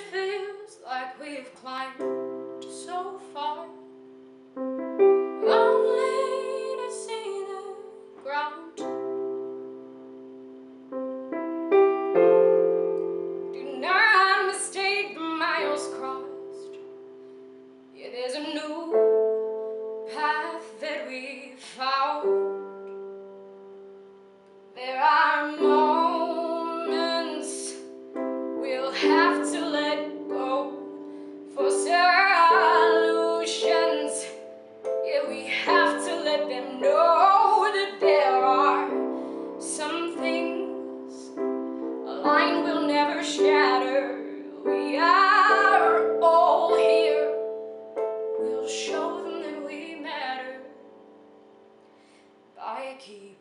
feels like we've climbed so far, only to see the ground. Do not mistake the miles crossed. Yeah, there's a new path that we found. There are moments we'll have to let go for solutions. Yeah, we have to let them know that there are some things a line will never shatter. We are all here. We'll show them that we matter by keeping.